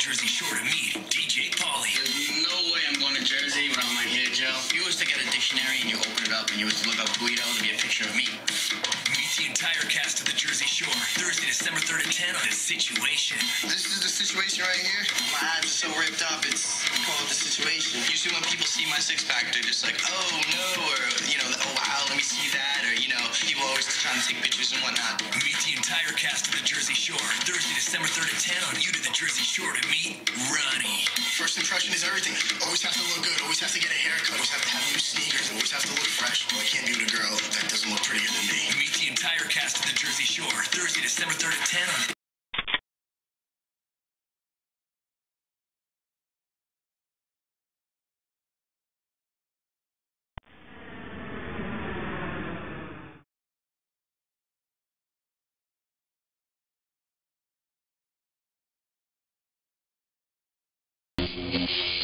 Jersey Shore to meet DJ Pauly. There's no way I'm going to Jersey without my hair gel. If you was to get a dictionary and you open it up and you was to look up Guido, there'd be a picture of me. Meet the entire cast of The Jersey Shore, Thursday, December 3rd at 10 on The Situation. This is The Situation right here. My abs are so ripped up, it's called The Situation. Usually when people see my six-pack, they're just like, oh, no, or, oh, wow, let me see that, or, people always trying to take pictures and whatnot. Meet the entire cast of The Jersey Shore, Thursday, December 3rd at 10 on You to The Jersey Shore to meet Ronnie. First impression is everything. Always have to look good, always have to get a haircut, always have to have new sneakers, always have to look fresh. Well, I can't be with a girl that doesn't look prettier than me. Meet the entire cast of The Jersey Shore, Thursday, December 3rd at 10 on Yeah.